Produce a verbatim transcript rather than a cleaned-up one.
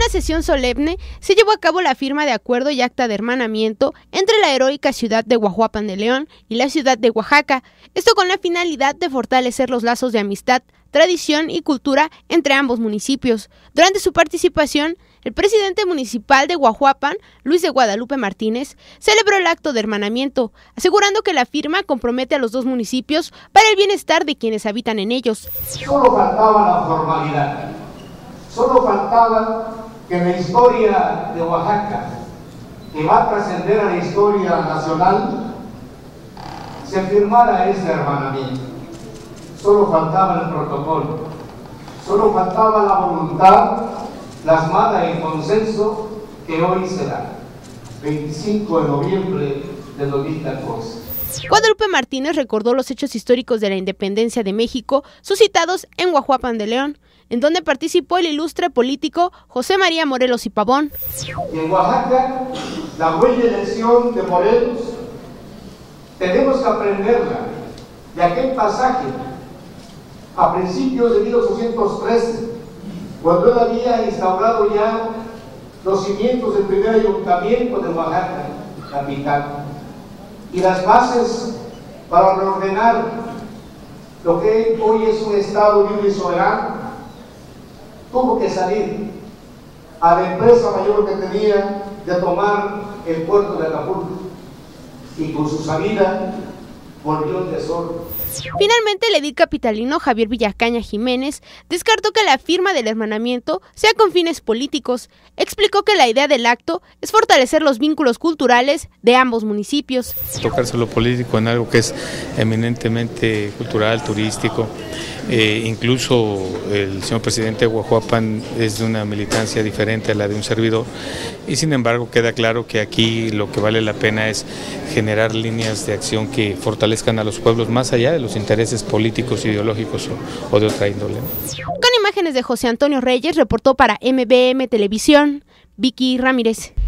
una sesión solemne se llevó a cabo la firma de acuerdo y acta de hermanamiento entre la heroica ciudad de Huajuapan de León y la ciudad de Oaxaca, esto con la finalidad de fortalecer los lazos de amistad, tradición y cultura entre ambos municipios. Durante su participación, el presidente municipal de Huajuapan, Luis de Guadalupe Martínez, celebró el acto de hermanamiento, asegurando que la firma compromete a los dos municipios para el bienestar de quienes habitan en ellos. Solo faltaba la formalidad, solo faltaba que en la historia de Oaxaca, que va a trascender a la historia nacional, se firmara ese hermanamiento. Solo faltaba el protocolo, solo faltaba la voluntad plasmada en consenso que hoy será, veinticinco de noviembre de dos mil catorce. Guadalupe Martínez recordó los hechos históricos de la independencia de México suscitados en Huajuapan de León, en donde participó el ilustre político José María Morelos y Pavón. Y en Oaxaca, la buena elección de Morelos, tenemos que aprenderla de aquel pasaje a principios de mil ochocientos trece, cuando él había instaurado ya los cimientos del primer ayuntamiento de Oaxaca, capital, y las bases para reordenar lo que hoy es un estado libre y soberano. Tuvo que salir a la empresa mayor que tenía de tomar el puerto de Acapulco, y con su salida volvió el desorden. Finalmente, el edil capitalino Javier Villacaña Jiménez descartó que la firma del hermanamiento sea con fines políticos. Explicó que la idea del acto es fortalecer los vínculos culturales de ambos municipios. Tocarse lo político en algo que es eminentemente cultural, turístico. Eh, incluso el señor presidente de Huajuapan es de una militancia diferente a la de un servidor, y sin embargo queda claro que aquí lo que vale la pena es generar líneas de acción que fortalezcan a los pueblos más allá de los intereses políticos, ideológicos o, o de otra índole. Con imágenes de José Antonio Reyes, reportó para M B M Televisión, Vicky Ramírez.